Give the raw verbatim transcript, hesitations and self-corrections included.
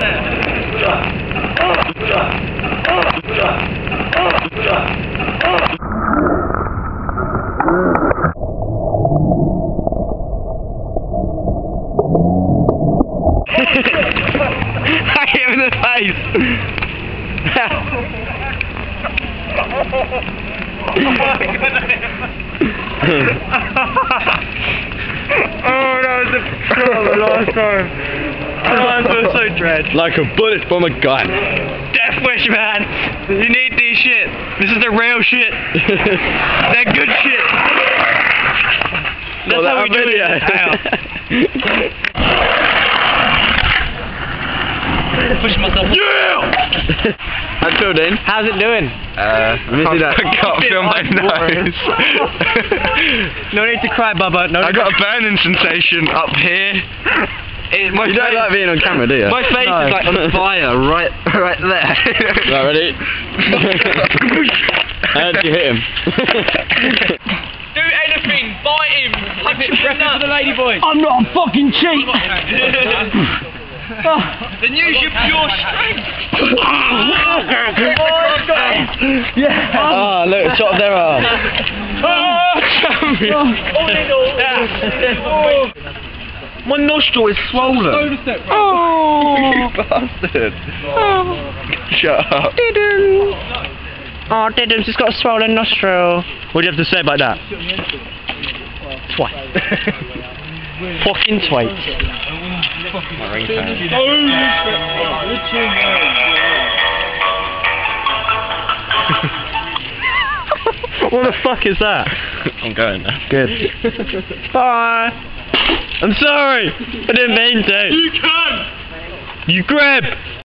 I hit him in the face! Oh, that was the, oh, the last time. Oh, I feel so dread. Like a bullet from a gun. Death wish, man. You need these shit. This is the real shit. They're good shit. That's well, how we do it. Push myself. Yeah! Until then, How's it doing? uh, let me see that. I can't feel my nose. No need to cry, Bubba. No I got a burning sensation up here. It, my You don't face, like being on camera, do you? My face No. is like on fire, right, right there. Right, ready? How did you hit him? Do anything, bite him, punch him in the nuts. the lady boys. I'm not a fucking cheat. Then use your pure strength. Yeah. Ah, look, shot of their arm. All in all. My nostril is swollen. Oh, You bastard. Shut up. Oh, Diddums has got a swollen nostril. What do you have to say about that? Twat. Fucking twat. My ringtone. What the fuck is that? I'm going now. Good. Bye. I'm sorry. I didn't mean to. You can. You grab.